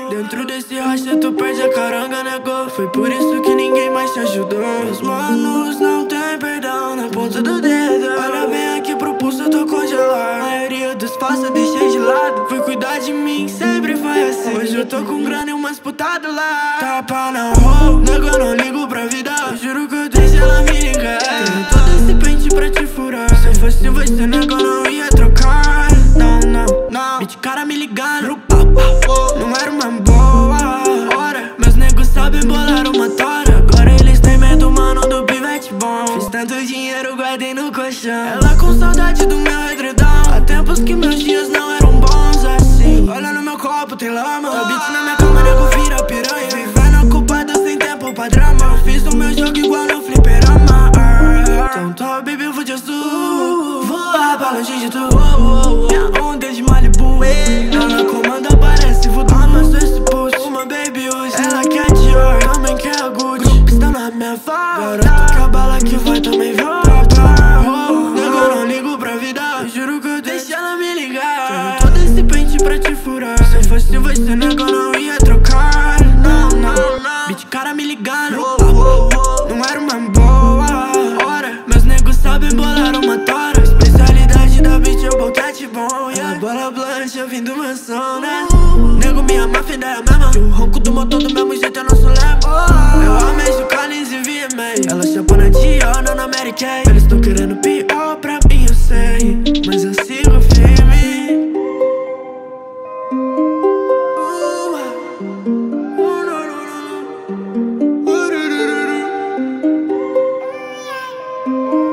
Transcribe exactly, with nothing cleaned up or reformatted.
Dentro desse racha tu perde a caranga, negou. Foi por isso que ninguém mais te ajudou. Meus manos não tem perdão na ponta do dedo. Olha bem aqui pro pulso, eu tô congelado. A maioria dos faça deixei de lado. Fui cuidar de mim, sempre foi assim. Hoje eu tô com grana e umas putadas lá. Tapa na rua, nego, eu não ligo pra vida. Eu juro que eu deixo ela me ligar. Tenho todo esse pente pra te furar. Se eu fosse você, nego, eu não ia trocar. Não, não, não. Beat cara me ligando. Não era uma boa hora. Meus negros sabem bolar uma tora. Agora eles têm medo, mano, do pivete bom. Fiz tanto dinheiro, guardei no colchão. Ela com saudade do meu edredom. Há tempos que meus dias não eram bons assim. Olha no meu copo, tem lama. Tá beat na minha cama, nego vira piranha. Vivendo ocupado sem tempo pra drama. Eu fiz o meu jogo igual no fliperama. Então tá, baby, eu vou te azul. Voar pra longe de tu. Minha onda é de Malibu. Ela comanda, parece voodoo. Amassou esse pulso, uma baby hoje. Ela quer Dior, também quer a Gucci. Grupo está na minha volta. Garoto que a bala que vai também volta. Nego, eu não ligo pra vida. Eu juro que eu deixo ela me ligar. Tenho todo esse pente pra te furar. Se eu fosse você, nego, eu não ia trocar. Não, não, não. Beat cara me ligando. Não era uma boa hora. Meus negros sabem bolar uma tora. Especialidade da beat é o boquete bom, yeah. A bola blanche, eu vim do meu som, né? Nego, minha máfia ainda é a mesma. Que o ronco do motor do mesmo jeito é nosso lema. Eu amejo Collins e V M A. Ela chapou na Dior, não na Mary Kay. Eles tão querendo pior pra mim, eu sei. Mas eu sigo firme. Uh, uh,